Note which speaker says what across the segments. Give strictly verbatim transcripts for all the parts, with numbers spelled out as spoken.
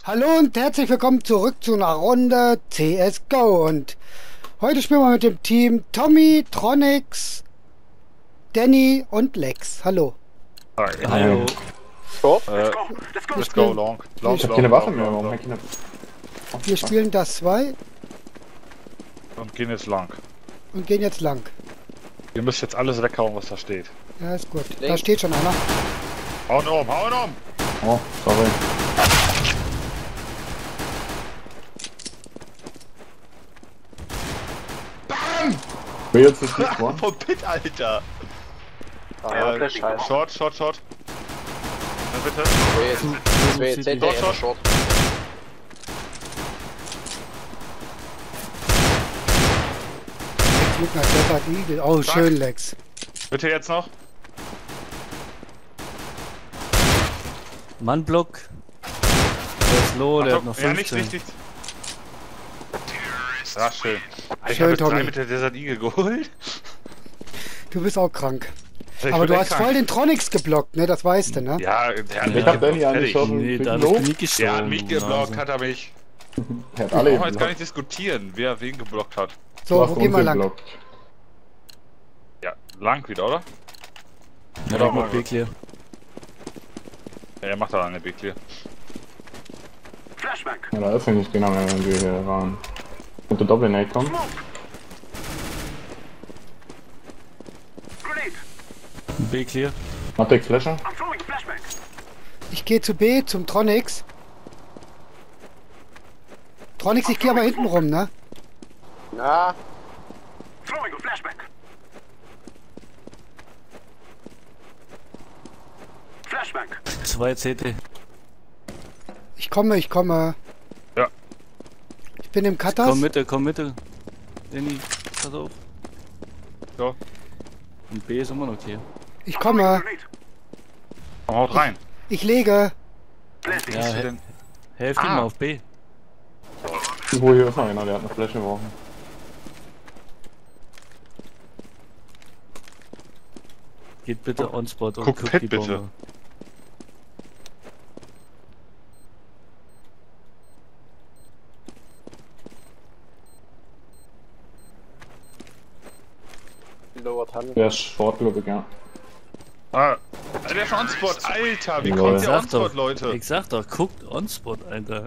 Speaker 1: Hallo und herzlich willkommen zurück zu einer Runde C S G O. Und heute spielen wir mit dem Team Tommy, Tronix, Danny und Lex. Hallo.
Speaker 2: Hi.
Speaker 3: Hallo.
Speaker 2: So, äh, let's go long. long
Speaker 4: Ich hab keine Waffe mehr, warum hab ich keine...
Speaker 1: Wir spielen das zwei
Speaker 2: Und gehen jetzt lang.
Speaker 1: und gehen jetzt lang.
Speaker 2: Ihr müsst jetzt alles weghauen, was da steht.
Speaker 1: Ja, ist gut. Da steht schon einer.
Speaker 2: Hauen um, hauen um!
Speaker 4: Oh, sorry.
Speaker 2: Bam!
Speaker 4: Will jetzt nicht nicht one?
Speaker 2: Vom Pit, Alter!
Speaker 3: Ja,
Speaker 2: äh,
Speaker 3: scheiße.
Speaker 2: Short, short, short. Na bitte.
Speaker 3: Das wäre jetzt
Speaker 2: Short, short.
Speaker 3: Short.
Speaker 1: Flug nach Desert Eagle. Oh,
Speaker 2: Zack.
Speaker 1: schön, Lex.
Speaker 2: Bitte jetzt noch.
Speaker 5: Mannblock. Der ist low, der hat
Speaker 2: Achtung,
Speaker 5: noch
Speaker 2: ja, nichts,
Speaker 5: fünfzehn.
Speaker 2: nichts, nichts. Ja, schön. Ich
Speaker 1: Schön,
Speaker 2: habe jetzt
Speaker 1: Tommy.
Speaker 2: drei mit der Desert Eagle geholt.
Speaker 1: Du bist auch krank.
Speaker 2: Ich
Speaker 1: Aber
Speaker 2: bin
Speaker 1: du
Speaker 2: echt
Speaker 1: hast
Speaker 2: krank.
Speaker 1: voll den Tronix geblockt, ne? Das weißt du, ne?
Speaker 2: Ja, der hat
Speaker 4: Ich
Speaker 2: mich
Speaker 4: hab Danny
Speaker 2: geblockt,
Speaker 4: angeschossen.
Speaker 5: Nee,
Speaker 4: Krieg
Speaker 5: da
Speaker 4: ich
Speaker 5: hab ich
Speaker 4: Lob?
Speaker 5: nie gestochen.
Speaker 2: Der hat mich
Speaker 5: du
Speaker 2: geblockt,
Speaker 5: Nase.
Speaker 2: hat er mich.
Speaker 4: Er hat
Speaker 2: Wir
Speaker 4: alle
Speaker 2: brauchen jetzt gar
Speaker 4: geblockt.
Speaker 2: nicht diskutieren, wer wen geblockt hat.
Speaker 1: So,
Speaker 4: Du
Speaker 1: wo
Speaker 4: hast
Speaker 1: gehen
Speaker 4: uns
Speaker 1: wir lang?
Speaker 4: geblockt.
Speaker 2: Lang wieder, oder?
Speaker 5: Ja,
Speaker 2: doch,
Speaker 5: ich mach B clear.
Speaker 2: Ja, er macht da eine Big Clear.
Speaker 4: Ja, da ist ja nicht genau, wenn wir hier waren. Und der Doppelnate kommt.
Speaker 5: B clear.
Speaker 4: Macht der Flasher?
Speaker 1: Ich gehe zu B, zum Tronix. Tronix, ich gehe aber hinten rum, ne?
Speaker 3: Na,
Speaker 5: zwei C T.
Speaker 1: Ich komme, ich komme.
Speaker 2: Ja.
Speaker 1: Ich bin im Cutters.
Speaker 5: Komm Mitte, komm Mitte. Danny, pass auf.
Speaker 2: So,
Speaker 5: Und B ist immer noch hier.
Speaker 1: Ich komme.
Speaker 2: komm, haut rein.
Speaker 1: Ich lege.
Speaker 5: Ja,
Speaker 2: Ist
Speaker 5: he
Speaker 2: denn-
Speaker 5: helft ihm
Speaker 2: Ah.
Speaker 5: mal auf B.
Speaker 4: Wo hier ist noch einer, der hat eine Flasche geworfen.
Speaker 5: Geht bitte on spot und
Speaker 2: Guck
Speaker 5: guckt
Speaker 2: Pit
Speaker 5: die
Speaker 2: bitte.
Speaker 5: Bombe.
Speaker 3: Lower Tunnel.
Speaker 4: Der ist Short, glaube ich, ja.
Speaker 2: Ah, der ist on-spot, Alter, wie
Speaker 4: Jawohl.
Speaker 2: kommt
Speaker 5: Ich
Speaker 2: der
Speaker 5: sag
Speaker 2: on-spot,
Speaker 5: doch,
Speaker 2: Leute?
Speaker 5: ich sag doch, guckt on spot, Alter.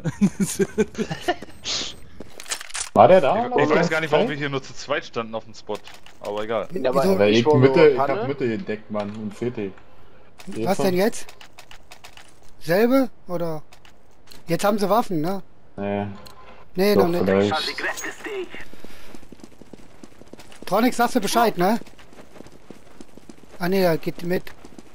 Speaker 4: War der da?
Speaker 2: Ich, ich weiß gar nicht, warum wir hier nur zu zweit standen auf dem Spot, aber egal.
Speaker 3: Ja, aber
Speaker 1: Wieso?
Speaker 4: Weil
Speaker 3: ich
Speaker 4: ich
Speaker 3: war
Speaker 4: Mitte,
Speaker 3: Lower
Speaker 4: ich hab
Speaker 3: Tunnel.
Speaker 4: Mitte gedeckt, Mann, und C T.
Speaker 1: Was denn jetzt? Selbe? Oder? Jetzt haben sie Waffen, ne?
Speaker 4: Nee,
Speaker 1: Nee,
Speaker 4: doch,
Speaker 1: noch nicht.
Speaker 4: vielleicht.
Speaker 1: Tronix, sagst du Bescheid, ne? Ah ne, da geht die mit.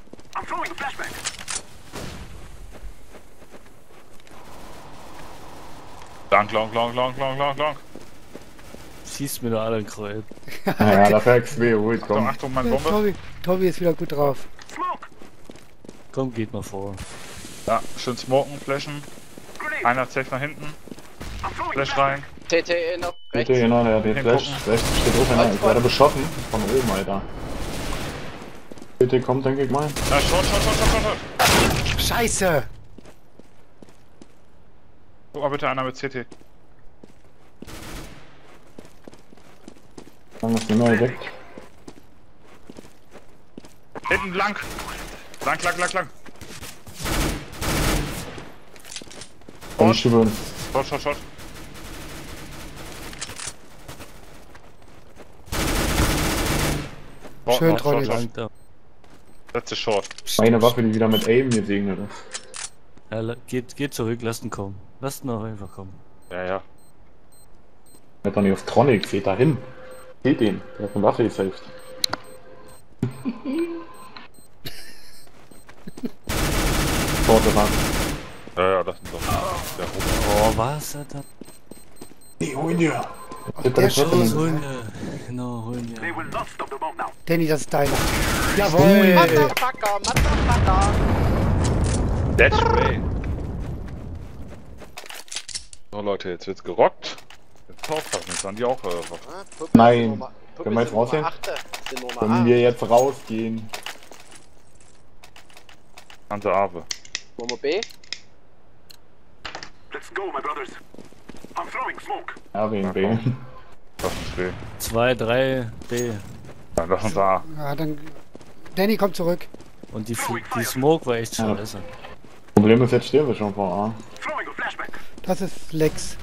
Speaker 2: Long, long, long, long, long, long, long.
Speaker 5: Schießt mir doch alle ein Kreuz.
Speaker 4: Naja, dafür X W, ruhig,
Speaker 2: Achtung,
Speaker 4: komm.
Speaker 2: Achtung, mein
Speaker 1: Ja,
Speaker 2: Bombe.
Speaker 1: Tobi, Tobi ist wieder gut drauf.
Speaker 5: Komm, geht mal vor.
Speaker 2: Ja, schön smoken, flashen. Einer safe nach hinten. Flash rein.
Speaker 3: T T noch
Speaker 4: Bitte,
Speaker 3: rechts.
Speaker 4: genau, der hat den
Speaker 2: Den
Speaker 4: Flash.
Speaker 2: gucken.
Speaker 4: Rechts steht auch einer. Ich werde beschossen von oben, Alter. C T kommt, denke ich mal.
Speaker 2: Ja, short, short, short, short, short, short.
Speaker 1: Scheiße!
Speaker 2: Guck mal bitte einer mit C T.
Speaker 4: Dann ist immer gedeckt.
Speaker 2: Hinten lang. Lang, lang, lang, lang.
Speaker 4: Und ich schiebe.
Speaker 2: Short, short, short. Short,
Speaker 1: Schön,
Speaker 2: noch, short,
Speaker 1: Tronix.
Speaker 2: short.
Speaker 5: Lang da.
Speaker 2: Letzte Short.
Speaker 4: Meine Waffe, die wieder mit Aim gesegnet ist.
Speaker 5: Ja, la- geht, geht zurück, lasst ihn kommen. Lasst ihn auch einfach kommen.
Speaker 2: Ja, ja.
Speaker 4: Hört doch nicht auf Tronic, geht da hin. Geht den, der hat eine Waffe gesaved. Vorte ran.
Speaker 2: Ja, ja, das sind doch. Der Robert.
Speaker 5: Oh, was hat er?
Speaker 4: Nee, hol ihn dir.
Speaker 1: Ach,
Speaker 4: Bitte,
Speaker 1: der
Speaker 4: bitte,
Speaker 1: Schuss.
Speaker 4: bitte.
Speaker 5: Holen wir. Genau, holen wir.
Speaker 1: Danny, das ist deiner. Jawohl!
Speaker 3: Motherfucker, Motherfucker.
Speaker 2: That's way. So Leute, jetzt wird's gerockt. Jetzt aufpassen, jetzt haben die auch äh, was.
Speaker 3: Ah, Puppe
Speaker 4: Nein.
Speaker 3: sind Nummer- Puppe
Speaker 4: Können wir jetzt
Speaker 3: sind Nummer
Speaker 4: rausgehen?
Speaker 3: achte. Sind Nummer
Speaker 4: Können
Speaker 3: acht.
Speaker 4: wir jetzt rausgehen?
Speaker 2: Ganze Arbe.
Speaker 3: Wollen wir B?
Speaker 4: Ja, wegen B.
Speaker 2: Lass uns B.
Speaker 5: zwei, drei, B.
Speaker 2: Ja, lass uns A.
Speaker 1: Ja, dann. Danny kommt zurück.
Speaker 5: Und die, F- die Smoke war echt
Speaker 4: Ja.
Speaker 5: scheiße.
Speaker 4: Problem ist, jetzt stehen wir schon vor A.
Speaker 1: Das ist Lex.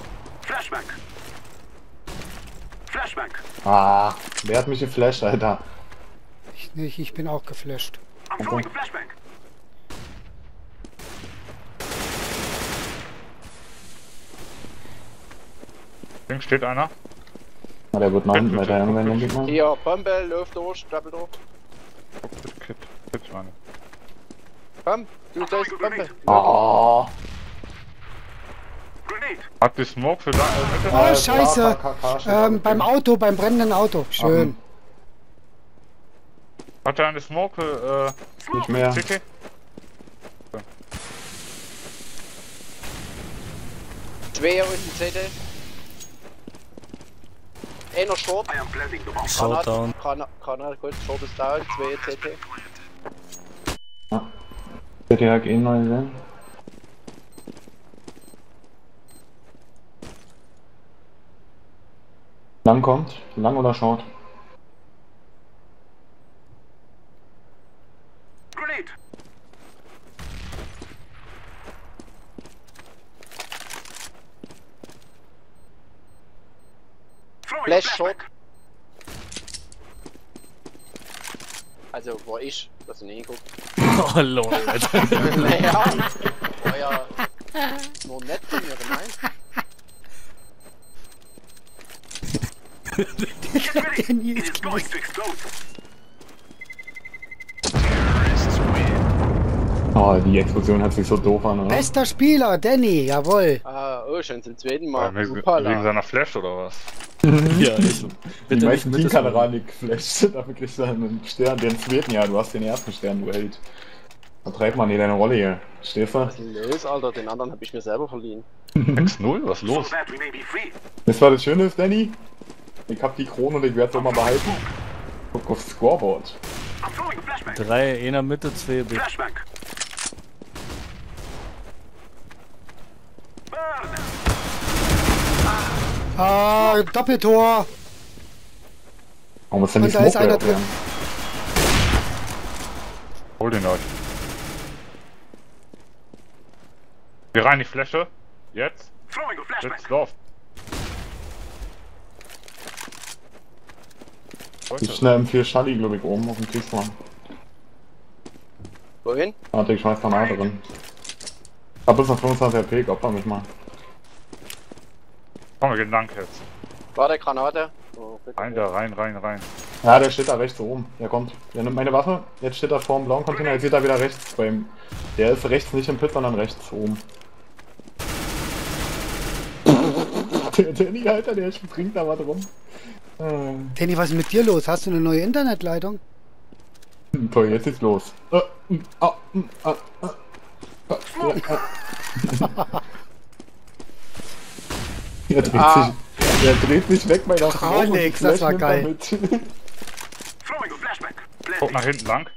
Speaker 4: Ah, wer hat mich geflasht, Alter?
Speaker 1: Ich nicht, ich bin auch geflasht.
Speaker 4: Okay.
Speaker 2: Links steht einer.
Speaker 4: Na, der wird nach hinten weiter irgendwann, denke ich mal.
Speaker 3: Hier, Bombe, läuft durch, Doppel durch.
Speaker 2: Kit, Kit, Kit, meine.
Speaker 3: Komm, du sollst Bombe.
Speaker 4: Oh,
Speaker 2: Hat die Smoke für da äh, Mitte?
Speaker 1: Oh,
Speaker 4: Äh,
Speaker 1: scheiße.
Speaker 4: K K K steht
Speaker 1: Ähm,
Speaker 4: da.
Speaker 1: beim Auto, beim brennenden Auto. Schön.
Speaker 2: Hat er eine Smoke für äh,
Speaker 4: Nicht mehr.
Speaker 2: C T?
Speaker 3: Zwei unten C T. Einer Short.
Speaker 5: Showdown.
Speaker 3: Granat, Granat, gut, Short ist down, zwei C T.
Speaker 4: Der direkt eh neu sehen. Lang kommt. Lang oder short?
Speaker 3: Flash Short. Also, war ich, das ist nie gut.
Speaker 5: Oh lol, Alter.
Speaker 3: Naja, war ja nur nett von mir gemeint.
Speaker 1: Danny ist gleich.
Speaker 4: Oh, die Explosion hat sich so doof an, oder?
Speaker 1: Bester Spieler, Danny, jawohl.
Speaker 3: Ah, oh, schon zum zweiten
Speaker 2: Äh,
Speaker 3: Mal.
Speaker 2: wegen, wegen
Speaker 3: Upala.
Speaker 2: seiner Flash oder was?
Speaker 5: Ja, ich.
Speaker 4: Die
Speaker 5: Bitte
Speaker 4: meisten
Speaker 5: nicht mit
Speaker 4: Teamkameraden geflasht, dafür kriegst du einen Stern, den zweiten Jahr, du hast den ersten Stern, du Held. Vertreibt man hier deine Rolle hier, stehst du?
Speaker 3: Was ist denn los, Alter? Den anderen habe ich mir selber verliehen.
Speaker 2: sechs null? Was ist los?
Speaker 4: Das war das Schöne ist, Danny. Ich hab die Krone und ich werde es auch mal behalten. Guck aufs Scoreboard.
Speaker 5: drei, einer Mitte, zwei B.
Speaker 1: Ah, Doppeltor.
Speaker 4: Warum ist denn die
Speaker 1: Und da ist
Speaker 4: Smoke
Speaker 1: einer
Speaker 4: leer?
Speaker 1: drin.
Speaker 2: Hol den euch. Wir rein die Fläche. Jetzt. Jetzt lauf.
Speaker 4: Ich schnell im vier Schalli, glaube ich, oben auf dem Kriegsmann.
Speaker 3: Wohin?
Speaker 4: Warte, ich schmeiß Granate drin. Hab bis noch fünfundzwanzig R P, opfer mich mal.
Speaker 2: Komm, wir gehen lang jetzt.
Speaker 3: Warte, Granate. Oh, bitte.
Speaker 2: Rein da, rein, rein, rein.
Speaker 4: Ja, der steht da rechts oben. Der kommt. Der nimmt meine Waffe. Jetzt steht er vor dem blauen Container. Jetzt steht er wieder rechts bei ihm. Der ist rechts nicht im Pit, sondern rechts oben. Der Danny, Alter, der springt da mal drum. Äh,
Speaker 1: Danny, was ist mit dir los? Hast du eine neue Internetleitung?
Speaker 4: toll, jetzt geht's los. Äh, mm, ah, mm, ah, ah, ah, ja, ah. Der dreht
Speaker 3: Ah.
Speaker 4: sich. Der dreht sich weg, meiner Frau. und
Speaker 1: Alex,
Speaker 4: die
Speaker 1: das
Speaker 4: Flash
Speaker 1: war
Speaker 4: nimmt er
Speaker 1: geil.
Speaker 4: mit.
Speaker 2: Guck nach hinten lang.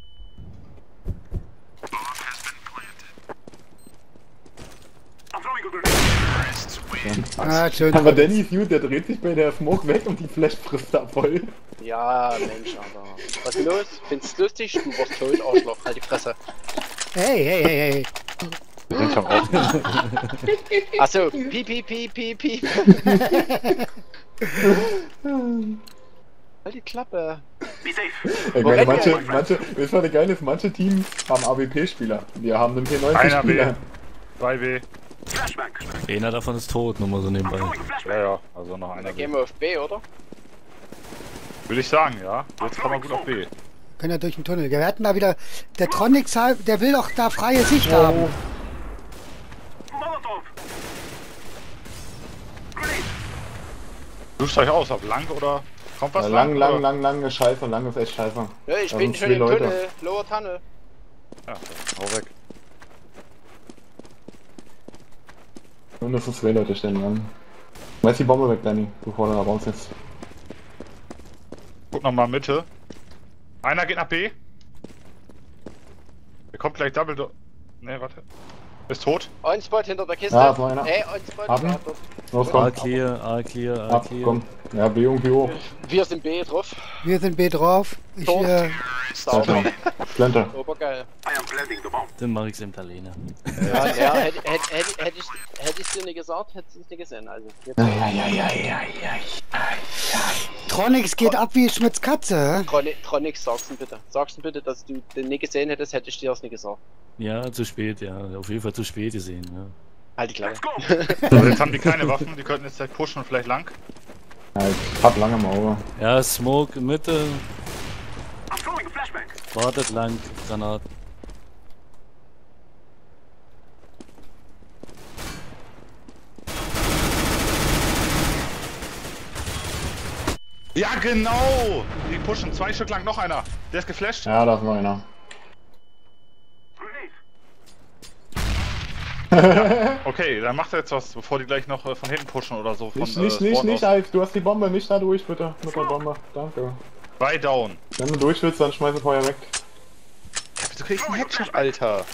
Speaker 1: Ah, schön.
Speaker 4: Aber Danny ist gut, der dreht sich bei der Smoke weg und die Flash frisst da voll.
Speaker 3: Ja, Mensch, Alter. Was ist los? Findest du lustig? Du warst tot, Arschloch. Halt die Fresse.
Speaker 1: Hey, hey, hey, hey.
Speaker 2: Wir sind schon raus.
Speaker 3: Achso, piep, piep, piep, piep, piep. Halt die Klappe.
Speaker 4: Ich
Speaker 3: Wo
Speaker 4: meine,
Speaker 3: rennt
Speaker 4: manche,
Speaker 3: der?
Speaker 4: manche, das war das Geile, ist, manche Teams haben A W P-Spieler. Wir haben einen P
Speaker 2: Einer B.
Speaker 4: neunzig-Spieler.
Speaker 2: zwei B.
Speaker 5: Einer davon ist tot, nur mal so nebenbei.
Speaker 2: Ja, ja. Also noch einer
Speaker 3: Dann
Speaker 2: B.
Speaker 3: gehen wir auf B, oder?
Speaker 2: Würde ich sagen, ja. Jetzt kann man gut auf B.
Speaker 1: Können ja durch den Tunnel. Wir hatten da wieder. Der Tronix, der will doch da freie Sicht haben.
Speaker 2: Sucht euch aus, ob lang oder Kompass
Speaker 4: Ja, lang, lang,
Speaker 2: oder?
Speaker 4: lang, lang ist scheiße, lang ist echt scheiße.
Speaker 3: Ja, ich
Speaker 4: Da
Speaker 3: bin
Speaker 4: sind
Speaker 3: schon
Speaker 4: zwei
Speaker 3: im
Speaker 4: Leute.
Speaker 3: Tunnel. Lower Tunnel.
Speaker 2: Ja, hau weg.
Speaker 4: Und das ist zwei Leute stehen lang. Weiß die Bombe weg, Danny, bevor du da raus ist.
Speaker 2: Guck nochmal Mitte. Einer geht nach B. Der kommt gleich Double. Do ne, warte. Ist tot.
Speaker 3: On-Spot hinter der Kiste.
Speaker 4: Ja, ist noch einer.
Speaker 3: Ey, On-Spot.
Speaker 4: Haben?
Speaker 3: Ja, dort.
Speaker 4: Los,
Speaker 5: A
Speaker 4: komm.
Speaker 5: clear, A clear, A
Speaker 4: Ab,
Speaker 5: clear.
Speaker 4: komm. Ja, B irgendwie hoch.
Speaker 3: Wir sind B drauf.
Speaker 1: Wir sind B drauf. Ich,
Speaker 3: Tot.
Speaker 1: äh,
Speaker 3: Sauber.
Speaker 4: Splinter.
Speaker 3: Obergeil.
Speaker 5: Dann mach ich's im Italiener.
Speaker 3: Ja, ja hätte, hätte, hätte, hätte, ich, hätte ich dir nicht gesagt, hätte ich es nicht gesehen. Also, jetzt
Speaker 4: Ja, ja, ja, ja, ja, ja.
Speaker 1: Tronics geht ab wie Schmitz Katze.
Speaker 3: Troni- Tronix, sag's ihm bitte. Sag's ihm bitte, dass du den nicht gesehen hättest, hätte ich dir das nicht gesagt.
Speaker 5: Ja, zu spät, ja. Auf jeden Fall zu spät gesehen, ja.
Speaker 3: Halt die Klappe.
Speaker 2: Also jetzt haben die keine Waffen, die könnten jetzt halt pushen und vielleicht lang.
Speaker 4: Ja, ich hab lange im Auge.
Speaker 5: Ja, Smoke, Mitte. Wartet lang, Granaten.
Speaker 2: Ja, genau! Die pushen zwei Stück lang, noch einer. Der ist geflasht.
Speaker 4: Ja, da ist noch einer.
Speaker 2: Okay, dann macht er jetzt was, bevor die gleich noch äh, von hinten pushen oder so. Von,
Speaker 4: Nicht, nicht,
Speaker 2: äh,
Speaker 4: nicht,
Speaker 2: Spawn
Speaker 4: nicht,
Speaker 2: aus.
Speaker 4: Alf. Du hast die Bombe, nicht da durch, bitte. Mit der Bombe. Danke.
Speaker 2: Zwei down.
Speaker 4: Wenn du durch willst, dann schmeiß das Feuer weg.
Speaker 2: Du kriegst einen Headshot, Alter.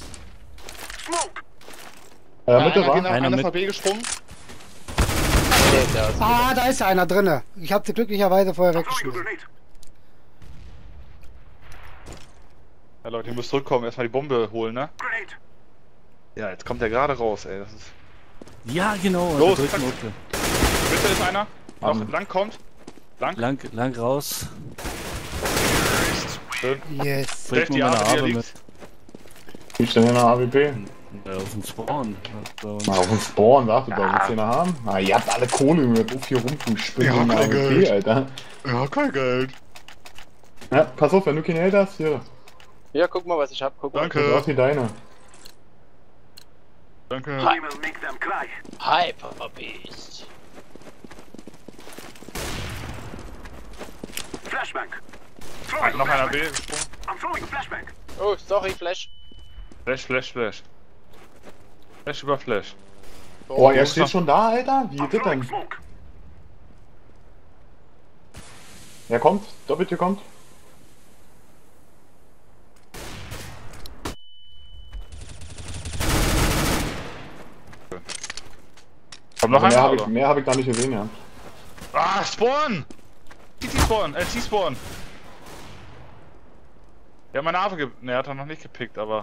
Speaker 4: Äh, Mitte war?
Speaker 2: Einer,
Speaker 5: Einer
Speaker 2: einer
Speaker 5: mit-
Speaker 2: von B gesprungen.
Speaker 3: Nee, der ist
Speaker 1: Ah, da ist einer drinne. Ich habe sie glücklicherweise vorher weggeschmissen.
Speaker 2: Ja Leute, ihr müsst zurückkommen, erstmal die Bombe holen, ne? Ja, jetzt kommt der gerade raus, ey. Das ist...
Speaker 5: Ja, genau.
Speaker 2: Los,
Speaker 5: durch den
Speaker 2: zack.
Speaker 5: Okel.
Speaker 2: Mitte ist einer. Noch
Speaker 4: Am-
Speaker 2: lang kommt. Lang.
Speaker 5: Lang, lang raus.
Speaker 2: Schön.
Speaker 1: Yes.
Speaker 5: Bringt
Speaker 2: Trefft die
Speaker 5: mir meine
Speaker 2: Arme, die er
Speaker 5: Arme
Speaker 2: liegt.
Speaker 5: mit.
Speaker 4: Wie ist denn hier eine A W P?
Speaker 5: Ja, auf dem Spawn. Bei uns.
Speaker 4: Mal auf den Spawn, sagst du doch. Willst du den haben? Ah, ihr habt alle Kohle, ihr habt hier rumzuspinnen.
Speaker 2: Ja,
Speaker 4: in der
Speaker 2: kein
Speaker 4: A W P,
Speaker 2: Geld.
Speaker 4: Alter.
Speaker 2: Ja, kein Geld.
Speaker 4: Ja, pass auf, wenn du kein Geld hast, hier.
Speaker 3: Ja, guck mal, was ich hab. Guck mal.
Speaker 4: Das
Speaker 2: Danke.
Speaker 4: ist wie deine.
Speaker 2: Danke.
Speaker 3: Hi. Hyper Beast.
Speaker 2: Ah, noch einer B gesprungen.
Speaker 3: Oh, sorry, Flash.
Speaker 2: Flash, Flash, Flash. Flash über Flash.
Speaker 4: Oh, er steht schon da, Alter? Wie ist das denn? Er kommt, Doppeltür kommt.
Speaker 2: Kommt noch
Speaker 4: mehr
Speaker 2: einer,
Speaker 4: habe ich,
Speaker 2: oder?
Speaker 4: mehr hab ich da nicht gesehen, ja.
Speaker 2: Ah, Spawn! C T Spawn, äh, C-Spawn. Der hat meine Arme ge... Ne, hat er noch nicht gepickt, aber...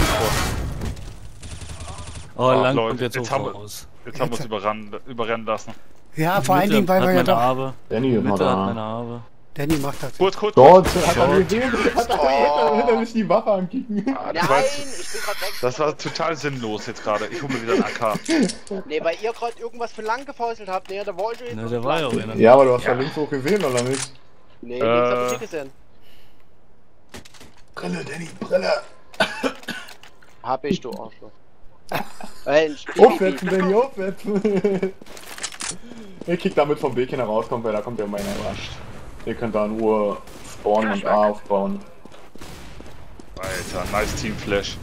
Speaker 5: Oh,
Speaker 2: Ach,
Speaker 5: lang
Speaker 2: Leute,
Speaker 5: kommt jetzt
Speaker 2: jetzt
Speaker 5: hoch
Speaker 2: haben wir-
Speaker 5: raus.
Speaker 2: Jetzt haben wir uns überrennen, überrennen lassen.
Speaker 1: Ja, vor allen
Speaker 5: Mitte
Speaker 1: Dingen, weil
Speaker 5: hat
Speaker 1: wir ja
Speaker 5: meine
Speaker 1: doch...
Speaker 5: Arme.
Speaker 4: Danny ist noch
Speaker 5: Mitte hat meine
Speaker 4: da.
Speaker 5: Arme.
Speaker 1: Danny macht das.
Speaker 2: Kurz, kurz,
Speaker 4: Dort
Speaker 2: kurz.
Speaker 4: hat er gesehen, hat er
Speaker 3: Oh.
Speaker 4: hat er sich die Waffe ankicken.
Speaker 2: Ah, das,
Speaker 3: Nein,
Speaker 2: war
Speaker 3: ich
Speaker 2: jetzt,
Speaker 3: bin grad weg.
Speaker 2: das war total sinnlos jetzt gerade. Ich hole mir wieder ein A K.
Speaker 3: Nee, weil ihr gerade irgendwas für lang gefäuselt habt. Nee, da war ich schon
Speaker 5: Ne, der war ja auch einer.
Speaker 4: Ja, aber du hast da links hoch gesehen, oder nicht?
Speaker 3: Nee,
Speaker 2: Äh.
Speaker 3: links hab ich nicht gesehen.
Speaker 4: Brille, Danny, Brille.
Speaker 3: Hab ich, du Arschloch. Mensch,
Speaker 4: Aufsetzen, Danny, aufsetzen. Ihr kickt damit vom Weg hin rauskommt, weil da kommt ja meiner überrascht. Ihr könnt da in Ruhe spawnen und A aufbauen.
Speaker 2: Alter, nice Team Flash.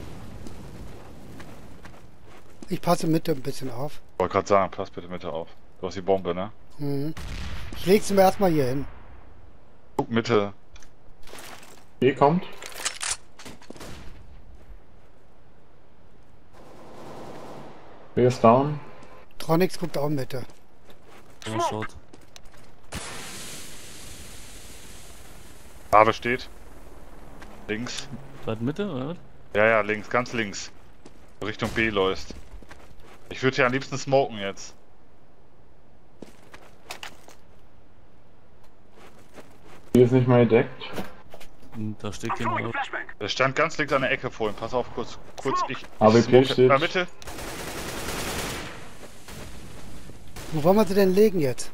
Speaker 1: Ich passe Mitte ein bisschen auf.
Speaker 2: Wollte gerade sagen, pass bitte Mitte auf. Du hast die Bombe, ne?
Speaker 1: Mhm. Ich leg's mir erstmal hier hin.
Speaker 2: Guck Mitte.
Speaker 4: B kommt. B ist down.
Speaker 1: Tronix guckt auch Mitte.
Speaker 5: Oh, short.
Speaker 2: Arbe steht. Links.
Speaker 5: Wart Mitte, oder was?
Speaker 2: Ja, ja, links, ganz links. Richtung B läufst. Ich würde ja am liebsten smoken jetzt.
Speaker 4: B ist nicht mal gedeckt.
Speaker 5: Hm, Da steht genau.
Speaker 2: Er stand ganz links an der Ecke vorhin. Pass auf, kurz, kurz. Ich.
Speaker 4: A W
Speaker 2: ich
Speaker 4: P
Speaker 2: smoke-
Speaker 4: steht.
Speaker 2: Na, Mitte.
Speaker 1: Wo wollen wir sie denn legen jetzt?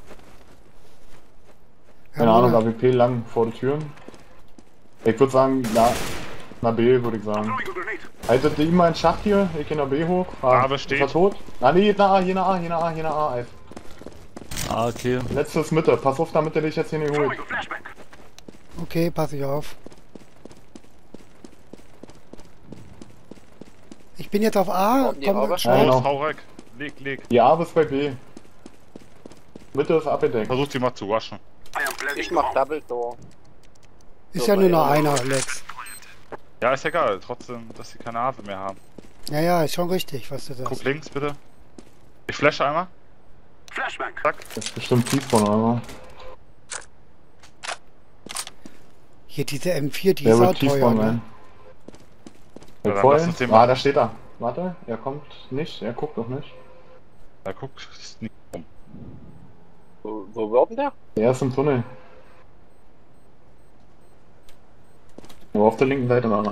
Speaker 4: Keine Ahnung, A W P lang vor der Tür. Ich würde sagen, na, na B würde ich sagen. Haltet ihr immer einen Schacht hier, ich geh nach B hoch.
Speaker 2: A
Speaker 4: ist
Speaker 2: besteht.
Speaker 4: er tot? Ah nee, na A, hier nach A, hier nach A, hier nach A, Alf.
Speaker 5: Ah, okay.
Speaker 4: Letztes Mitte, pass auf, damit er dich jetzt hier nicht holt.
Speaker 1: Okay, passe ich auf. Ich bin jetzt auf A.
Speaker 3: Kommen die
Speaker 1: Komm,
Speaker 3: Arbe?
Speaker 4: Ja,
Speaker 1: schnell.
Speaker 4: genau.
Speaker 2: Los, hau weg. Leg, leg.
Speaker 4: Die A ist bei B. Mitte ist abgedeckt.
Speaker 2: Versuch die mal zu waschen.
Speaker 3: Ich mach Double Door.
Speaker 1: Ist ja nur noch einer, Lex.
Speaker 2: Ja, ist egal. Trotzdem, dass sie keine Hase mehr haben.
Speaker 1: Ja, ja, ist schon richtig, was du
Speaker 2: Guck
Speaker 1: sagst.
Speaker 2: links bitte. Ich flashe einmal. Zack.
Speaker 4: Das ist bestimmt Tiefbahn oder
Speaker 1: Hier diese M vier, die
Speaker 4: Der
Speaker 1: ist auch
Speaker 4: wird
Speaker 1: teuer,
Speaker 4: Tiefbahn
Speaker 1: ne?
Speaker 4: rein.
Speaker 2: Ja, dann
Speaker 4: Voll.
Speaker 2: lass uns den
Speaker 4: Ah,
Speaker 2: mal-
Speaker 4: da steht er. Warte, er kommt nicht, er guckt doch nicht.
Speaker 2: Da guck, ist nicht rum.
Speaker 3: Wo, wo wird denn der?
Speaker 4: Er ist im Tunnel. Nur auf der linken Seite noch.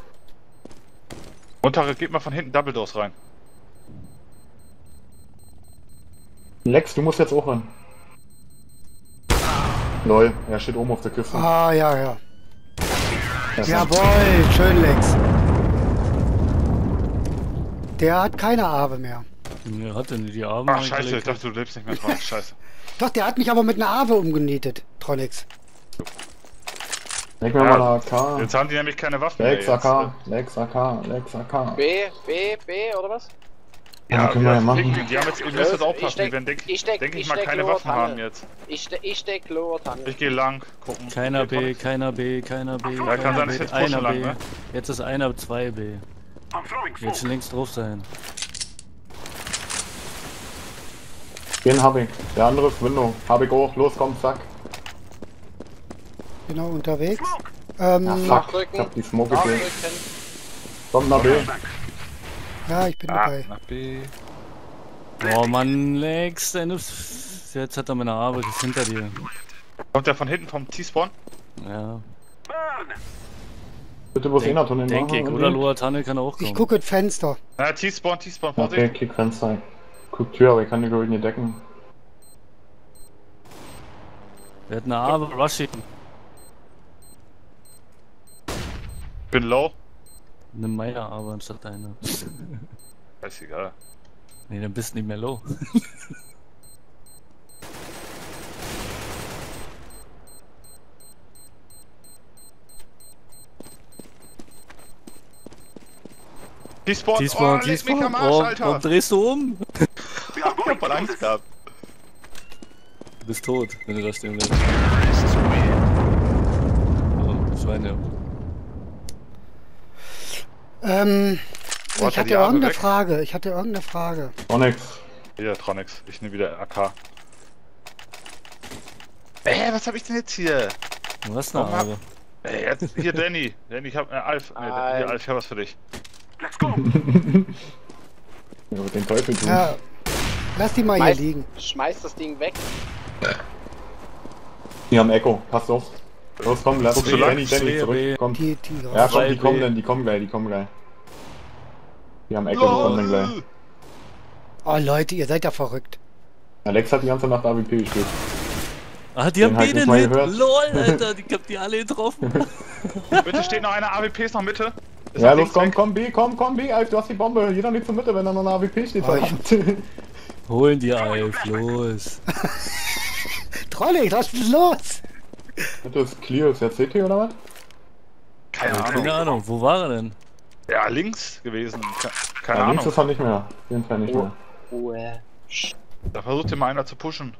Speaker 2: Untere, geht mal von hinten Double Doors rein.
Speaker 4: Lex, du musst jetzt auch ran. Lol, er steht oben auf der Kiste.
Speaker 1: Ah, ja, ja.
Speaker 4: Er ist
Speaker 1: Jawohl, schön, Lex. Der hat keine Arme mehr.
Speaker 5: Er hatte nicht die Arme.
Speaker 2: Ach scheiße, ich dachte du lebst nicht mehr drauf. Scheiße.
Speaker 1: Doch, der hat mich aber mit einer Arme umgenietet, Tronix.
Speaker 4: Leg mir
Speaker 2: Ja,
Speaker 4: mal eine A K.
Speaker 2: Jetzt haben die nämlich keine Waffen mehr.
Speaker 4: Lex
Speaker 2: jetzt.
Speaker 4: A K, Lex A K, Lex A K.
Speaker 3: B, B, B oder was?
Speaker 4: Ja, können wir ja machen.
Speaker 2: Die, die haben jetzt, ihr müsst jetzt aufpassen,
Speaker 3: Ich steck-
Speaker 2: die werden, denk,
Speaker 3: ich steck-
Speaker 2: denk ich
Speaker 3: ich
Speaker 2: mal,
Speaker 3: steck
Speaker 2: keine
Speaker 3: nur
Speaker 2: Waffen
Speaker 3: Tanne.
Speaker 2: haben jetzt.
Speaker 3: Ich, ste ich steck Lower Tanne.
Speaker 2: Ich gehe lang, gucken.
Speaker 5: Keiner
Speaker 2: Geht
Speaker 5: B,
Speaker 2: von-
Speaker 5: keiner B, keiner B.
Speaker 2: Ja, kann
Speaker 5: keiner
Speaker 2: sein,
Speaker 5: B,
Speaker 2: dass jetzt
Speaker 5: einer
Speaker 2: pushen lang,
Speaker 5: B.
Speaker 2: ne?
Speaker 5: Jetzt ist einer zwei B. Jetzt links drauf sein.
Speaker 4: Den hab ich. Der andere ist Window. Hab ich auch. Los, komm, zack.
Speaker 1: Genau, unterwegs. Ähm,
Speaker 4: Ja,
Speaker 1: ja,
Speaker 4: fuck.
Speaker 3: Nachdrücken.
Speaker 4: Ich hab die Smoke gesehen.
Speaker 3: Nachdrücken.
Speaker 4: Komm nach B.
Speaker 1: ich bin
Speaker 2: Ah,
Speaker 1: dabei.
Speaker 2: nach B.
Speaker 5: Oh Mann, Lex, deine... Jetzt hat er meine Arbeit, ist hinter dir.
Speaker 2: Kommt der von hinten vom T-Spawn?
Speaker 5: Ja.
Speaker 4: Bitte bloß einer Tunnel
Speaker 5: Denke ich,
Speaker 4: machen.
Speaker 5: oder Loa Tanne kann auch kommen.
Speaker 1: Ich gucke ins Fenster.
Speaker 2: Na, T-Spawn, T-Spawn,
Speaker 4: Okay,
Speaker 2: Vorsicht.
Speaker 4: kick Fenster. Guck Tür, aber ich kann die glaube ich nicht decken.
Speaker 5: Wir hatten eine Arbe, Rushing.
Speaker 2: Ich bin low.
Speaker 5: Nimm meine Arbe anstatt deine.
Speaker 2: Scheißegal.
Speaker 5: Nee, dann bist du nicht mehr low.
Speaker 2: T-Spawn,
Speaker 5: T-Spawn,
Speaker 2: oh, leg mich
Speaker 5: T-Spawn.
Speaker 2: am Arsch,
Speaker 5: Oh,
Speaker 2: Alter.
Speaker 5: warum drehst du um?
Speaker 2: Ich hab voll Angst gehabt.
Speaker 5: Du bist tot, wenn du da stehen bleibst. Oh, Schweine.
Speaker 1: Ähm,
Speaker 2: Wo hat
Speaker 1: ich
Speaker 2: er
Speaker 1: hatte
Speaker 2: die Arme
Speaker 1: irgendeine
Speaker 2: weg?
Speaker 1: Frage. Ich hatte irgendeine Frage.
Speaker 4: Onyx.
Speaker 2: Wieder Tronix. Ich nehme wieder A K. Ey, was hab ich denn jetzt hier?
Speaker 5: Du hast eine
Speaker 2: Warum hab-
Speaker 5: Arbe.
Speaker 2: Ey, jetzt hier Danny. Danny, ich hab äh, Alf. Nee,
Speaker 3: Nein.
Speaker 2: hier Alf, ich hab was für dich.
Speaker 4: Ja, mit den Teufel tun.
Speaker 1: Ja, lass die mal hier
Speaker 3: Schmeiß,
Speaker 1: liegen.
Speaker 3: schmeiß das Ding weg.
Speaker 4: Die haben Echo. Pass auf. Los, komm, lass
Speaker 2: Guckst
Speaker 4: mich.
Speaker 2: du lang?
Speaker 4: Danny, Danny,
Speaker 5: Schwer
Speaker 4: zurück.
Speaker 5: B.
Speaker 4: Komm.
Speaker 1: Die, die,
Speaker 4: Ja, komm,
Speaker 5: Zwei
Speaker 4: die kommen
Speaker 5: B.
Speaker 4: dann, die kommen gleich, die kommen gleich. Die haben Echo, die kommen dann gleich.
Speaker 1: Oh Leute, ihr seid ja verrückt.
Speaker 4: Alex hat die ganze Nacht A W P gespielt.
Speaker 5: Ah, die
Speaker 4: Den
Speaker 5: haben
Speaker 4: hab ich
Speaker 5: B
Speaker 4: nicht
Speaker 5: den
Speaker 4: mal
Speaker 5: Hit.
Speaker 4: gehört.
Speaker 5: LOL, Alter, ich hab die alle getroffen.
Speaker 2: Bitte steht noch einer A W Ps noch Mitte. Ist
Speaker 4: Ja,
Speaker 2: noch
Speaker 4: los,
Speaker 2: links
Speaker 4: komm,
Speaker 2: weg.
Speaker 4: komm, B, komm, komm, B, Alf, du hast die Bombe. Jeder nicht zur Mitte, wenn da noch eine A W P steht.
Speaker 1: Oh, ich-
Speaker 4: verdammt.
Speaker 5: Holen die Alf, los.
Speaker 1: Trollig, was ist los?
Speaker 4: Das ist clear, ist jetzt C T oder was?
Speaker 2: Keine Ahnung.
Speaker 5: Keine Ahnung, wo war er denn?
Speaker 2: Ja, links gewesen. Ke- Keine
Speaker 4: Ja, links
Speaker 2: Ahnung.
Speaker 4: ist er nicht mehr. Auf jeden Fall nicht mehr.
Speaker 3: Ruhe.
Speaker 2: Da versucht immer einer zu pushen.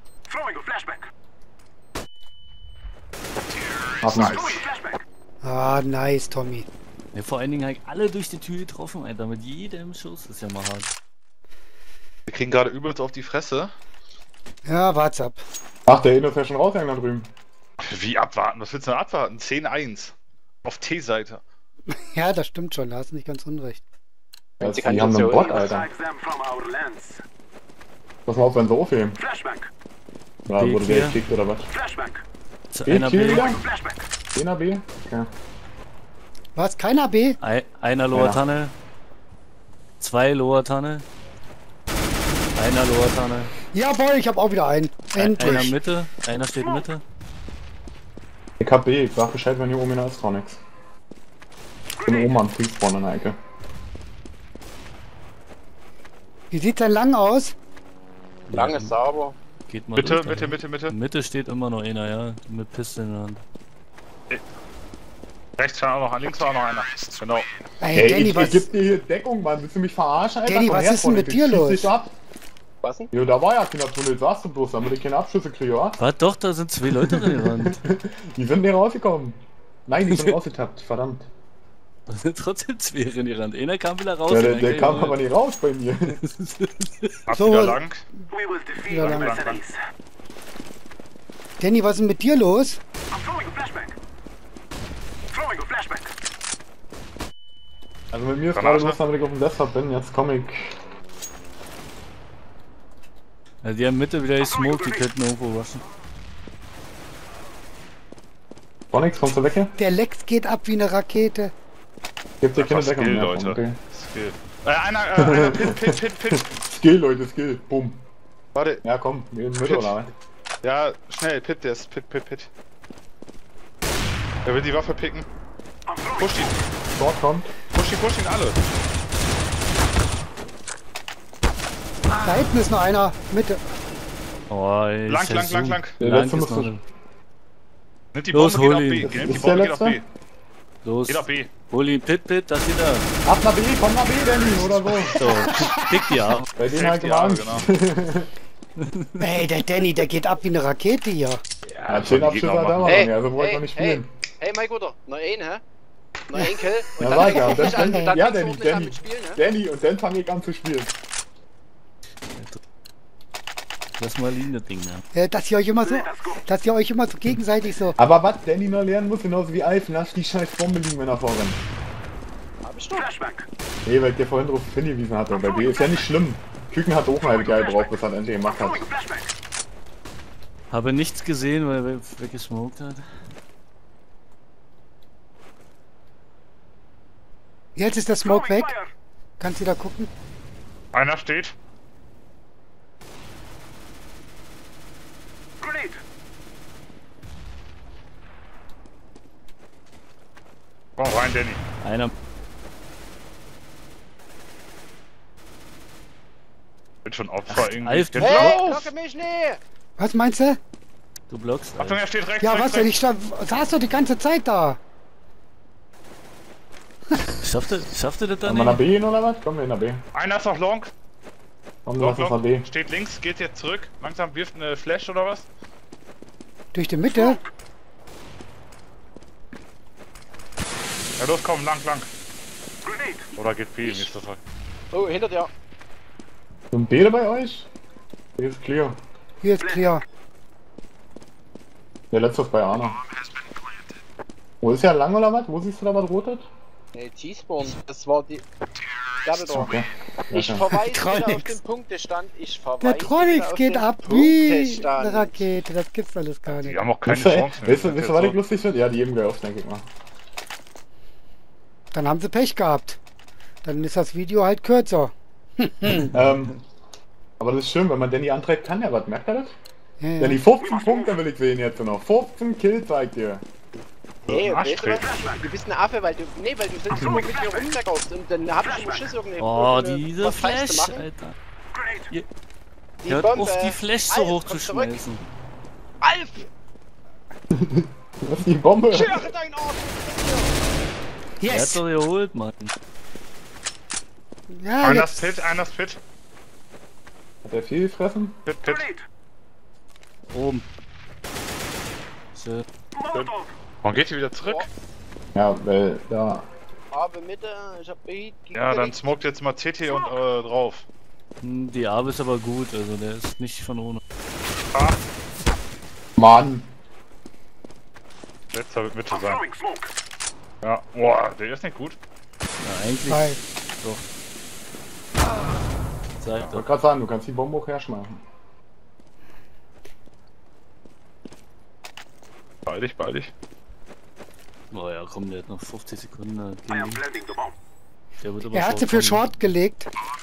Speaker 4: Hab ihn.
Speaker 1: Ah, nice, Tommy.
Speaker 5: Ja, vor allen Dingen halt alle durch die Tür getroffen, Alter, mit jedem Schuss. Das ist ja mal hart.
Speaker 2: Wir kriegen gerade übelst auf die Fresse.
Speaker 1: Ja, wart's ab.
Speaker 4: Ach, der Inno ist ja schon rausgegangen da drüben.
Speaker 2: Wie abwarten? Was willst du denn abwarten? zehn eins. Auf T-Seite.
Speaker 1: Ja, das stimmt schon, da hast du nicht ganz unrecht.
Speaker 4: Ja,
Speaker 3: sie
Speaker 4: die haben einen
Speaker 3: Kandition.
Speaker 4: Bot, Alter. Pass mal auf, wenn sie aufheben. Oder
Speaker 5: B
Speaker 4: wurde
Speaker 5: vier.
Speaker 4: der gekickt oder was?
Speaker 5: Zu
Speaker 4: B,
Speaker 5: einer
Speaker 4: Kill
Speaker 5: B,
Speaker 4: wieder? Einer B? Okay.
Speaker 1: Was? Keiner B?
Speaker 5: Ei- einer Lower
Speaker 4: Ja.
Speaker 5: Tanne, zwei Lower Tanne, einer Lower Tanne,
Speaker 1: Jawohl, ich hab auch wieder einen.
Speaker 5: ein- einer
Speaker 1: Endlich.
Speaker 5: Mitte, einer steht Mitte.
Speaker 4: Ich hab B, ich sag Bescheid, wenn hier oben einer ist, Tronix. Ich bin oben am Freespawn in der Ecke.
Speaker 1: Wie sieht's denn lang aus?
Speaker 3: Lang ist sauber.
Speaker 5: Geht mal
Speaker 2: Mitte,
Speaker 5: durch,
Speaker 2: Mitte,
Speaker 5: Alter.
Speaker 2: Mitte, Mitte.
Speaker 5: Mitte steht immer noch einer, ja, mit Pistole in der Hand.
Speaker 2: Rechts war auch noch, links war auch noch einer. Genau.
Speaker 1: Ey,
Speaker 4: Ey,
Speaker 1: Danny,
Speaker 4: ich,
Speaker 1: was?
Speaker 4: ich geb dir hier Deckung, Mann. Willst du mich verarschen, Alter?
Speaker 1: Danny,
Speaker 4: Komm
Speaker 1: was
Speaker 4: her,
Speaker 1: ist denn mit
Speaker 4: Tronix,
Speaker 1: dir
Speaker 4: ich schieß
Speaker 1: los?
Speaker 4: dich ab.
Speaker 3: Was denn?
Speaker 4: Jo, da war ja keiner Tunnel, sagst du bloß, damit ich keine Abschüsse kriege, wa?
Speaker 5: Was, doch, da sind zwei Leute drin gerannt.
Speaker 4: Die sind nicht rausgekommen. Nein, die sind rausgetappt, verdammt.
Speaker 5: Trotzdem zwei reingerannt. Einer kam wieder raus.
Speaker 4: Ja, der,
Speaker 5: und
Speaker 4: der
Speaker 5: dann
Speaker 4: kam
Speaker 5: gleich-
Speaker 4: aber nicht raus bei mir.
Speaker 2: Ab
Speaker 1: So,
Speaker 2: wieder lang.
Speaker 1: Ja,
Speaker 2: Lang,
Speaker 1: lang.
Speaker 2: lang, lang.
Speaker 1: Danny, was ist denn mit dir los?
Speaker 4: Also mit mir ist
Speaker 2: Granate.
Speaker 4: gerade los, damit ich auf dem Desktop bin. Jetzt komm ich.
Speaker 5: Ja, die haben Mitte wieder gesmoked, die könnten irgendwo waschen.
Speaker 4: Bonix, kommst du weg hier?
Speaker 1: Der Lex geht ab wie eine Rakete.
Speaker 4: Gibt dir keine
Speaker 2: Einfach
Speaker 4: Deckung
Speaker 2: Skill,
Speaker 4: mehr.
Speaker 2: Leute.
Speaker 4: Okay.
Speaker 2: Skill. Äh, einer, äh, einer, Pit, Pit, Pit, Pit.
Speaker 4: Skill, Leute, Skill. Bumm.
Speaker 2: Warte,
Speaker 4: Ja, komm, wir in die Mitte
Speaker 2: Pit.
Speaker 4: oder was?
Speaker 2: ja, schnell, Pit, der ist Pit, Pit, Pit. Er will die Waffe picken. Push ihn,
Speaker 4: Dort kommt.
Speaker 2: push ihn, push ihn alle.
Speaker 1: Da hinten ist noch einer. Mitte.
Speaker 5: Oh, ey,
Speaker 2: Lang,
Speaker 5: ist ja
Speaker 2: lang,
Speaker 5: so
Speaker 2: lang, lang.
Speaker 4: Der
Speaker 5: lang
Speaker 4: letzte
Speaker 5: ist
Speaker 4: muss
Speaker 5: noch
Speaker 4: du.
Speaker 5: drin.
Speaker 2: Nimmt die
Speaker 5: Los,
Speaker 2: Bombe, geht
Speaker 5: hol
Speaker 2: auf B.
Speaker 5: ihn.
Speaker 2: Nimmt die
Speaker 4: Ist der
Speaker 2: Bombe, geht auf
Speaker 4: letzte?
Speaker 2: B.
Speaker 5: Los,
Speaker 2: Geht auf B.
Speaker 5: hol ihn, Pit, Pit, das geht da.
Speaker 4: Ab nach B, komm nach B, Danny, oder so.
Speaker 5: So, pick die ab.
Speaker 4: Bei denen
Speaker 2: Safe
Speaker 4: halt
Speaker 2: die Arme,
Speaker 4: gemacht.
Speaker 2: genau.
Speaker 1: Ey, der Danny, der geht ab wie eine Rakete hier.
Speaker 4: Ja, zehn Abschüsse hat er aber
Speaker 3: Hey,
Speaker 4: noch, also wollte ich noch
Speaker 3: hey,
Speaker 4: nicht
Speaker 3: hey,
Speaker 4: spielen.
Speaker 3: hey, mein Guter, noch ein, hä? Noch ein Kill. Und
Speaker 4: Ja,
Speaker 3: dann
Speaker 4: warte,
Speaker 3: fängst
Speaker 4: und
Speaker 3: du
Speaker 4: dann,
Speaker 3: nicht an,
Speaker 4: dann,
Speaker 3: dann
Speaker 4: ja,
Speaker 3: fängst du
Speaker 4: Danny,
Speaker 3: nicht an
Speaker 4: Danny,
Speaker 3: mit Spielen, hä?
Speaker 4: Danny, und dann fange ich an zu spielen.
Speaker 5: Lass mal liegen, das Ding, ne?
Speaker 1: Äh, Dass ihr euch immer so, dass ihr euch immer so gegenseitig so.
Speaker 4: Aber was Danny noch lernen muss, genauso wie Alf, lass die scheiß Bombe liegen, wenn er vorrennt.
Speaker 3: Hab ich doch.
Speaker 4: Nee, weil ich dir vorhin drauf hingewiesen hatte. Bei B ist ja nicht schlimm. Küken hat auch mal geil drauf, bis er endlich gemacht hat.
Speaker 5: Habe nichts gesehen, weil er weggesmoked hat.
Speaker 1: Jetzt ist der Smoke weg. Kannst du da gucken?
Speaker 2: Einer steht. Komm rein, Danny.
Speaker 5: Einer.
Speaker 2: Bin schon Opfer irgendwie.
Speaker 5: Alf, du
Speaker 2: Jetzt
Speaker 3: Hey,
Speaker 2: lauf!
Speaker 3: blocke mich nicht!
Speaker 1: Was meinst du?
Speaker 5: Du blockst.
Speaker 2: Achtung,
Speaker 5: Alf.
Speaker 2: er steht rechts,
Speaker 1: Ja,
Speaker 2: rechts,
Speaker 1: was denn?
Speaker 2: rechts.
Speaker 1: Ich sta- saß doch die ganze Zeit da.
Speaker 5: Schafft er, schafft er das dann
Speaker 4: Wollen wir nach
Speaker 5: nicht?
Speaker 4: B gehen oder was? Kommen wir nach B.
Speaker 2: Einer ist noch long.
Speaker 4: Komm,
Speaker 2: Long,
Speaker 4: lass uns nach B.
Speaker 2: long. Steht links, geht jetzt zurück. Langsam wirft eine Flash oder was?
Speaker 1: Durch die Mitte.
Speaker 2: Ja, los, komm, lang, lang. Oder geht B, nicht so toll.
Speaker 3: Oh, hinter dir.
Speaker 4: Sind B bei euch? B ist clear.
Speaker 1: Hier ist clear.
Speaker 4: Der letzte ist bei Arno. Wo ist ja lang oder was? Wo siehst du da was rotet?
Speaker 3: Nee, T-Spawn. Das war die. Double Door.
Speaker 4: Okay.
Speaker 3: Ich
Speaker 4: Ja,
Speaker 3: verweise wieder auf
Speaker 1: Tronix.
Speaker 3: den Punktestand. Ich verweise
Speaker 1: Der
Speaker 3: wieder
Speaker 1: Tronix
Speaker 3: auf
Speaker 1: geht
Speaker 3: den
Speaker 1: ab wie eine
Speaker 3: Punktestand.
Speaker 1: Rakete. Das gibt's alles gar
Speaker 2: Die
Speaker 1: nicht.
Speaker 2: haben auch keine
Speaker 4: Weißt du, ey,
Speaker 2: Chance mehr.
Speaker 4: weißt du, weißt du, was ich lustig finde? Ja, die geben gleich auf, denke ich mal.
Speaker 1: Dann haben sie Pech gehabt. Dann ist das Video halt kürzer.
Speaker 4: Ähm, aber das ist schön, wenn man Danny antreibt, kann ja was. Merkt er das?
Speaker 1: Ja, ja.
Speaker 4: Danny, fünfzehn Punkte will ich sehen jetzt noch. fünfzehn Kills zeigt dir.
Speaker 3: Nee,
Speaker 2: Arsch
Speaker 3: weißt du was? Du bist ein Affe, weil du. Nee, weil du sonst immer mit mir rumleckerst und dann hab ich im Schiss irgendwie.
Speaker 5: Oh,
Speaker 3: irgendeine-
Speaker 5: diese
Speaker 3: was Falsches
Speaker 5: Flash,
Speaker 3: zu machen.
Speaker 5: Alter.
Speaker 3: Die
Speaker 5: Hört
Speaker 3: Bombe.
Speaker 5: auf, die Flash so
Speaker 3: Alf,
Speaker 5: hoch
Speaker 3: komm
Speaker 5: zu
Speaker 3: zurück.
Speaker 5: schmeißen.
Speaker 3: Alf!
Speaker 4: Was ist die Bombe?
Speaker 3: Schere dein Arsch!
Speaker 5: Er hat
Speaker 1: Yes!
Speaker 5: doch geholt, Mann.
Speaker 1: Ja,
Speaker 2: Einer ist
Speaker 1: jetzt.
Speaker 2: Pit, einer ist Pit.
Speaker 4: Hat der viel gefressen?
Speaker 2: Pit, Pit.
Speaker 5: Oben. Shit.
Speaker 2: Warum geht die wieder zurück?
Speaker 4: Ja, weil da.
Speaker 3: Aber Mitte, ich hab Beat.
Speaker 2: Ja, dann smoked jetzt mal C T und äh, drauf.
Speaker 5: Hm, Die Arbe ist aber gut, also der ist nicht von ohne.
Speaker 2: Ah,
Speaker 4: Mann!
Speaker 2: letzter wird Mitte sein. Ja, boah, der ist nicht gut.
Speaker 5: Ja, eigentlich
Speaker 1: Nein.
Speaker 5: sag
Speaker 4: Ich
Speaker 5: doch.
Speaker 4: wollte gerade sagen, du kannst die Bombe auch herschmeißen.
Speaker 2: Beeil dich, beeil dich.
Speaker 5: Oh ja, komm, der hat noch fünfzig Sekunden. da gegen die. Der wird aber
Speaker 1: Er hat sie für
Speaker 5: kommen.
Speaker 1: Short gelegt.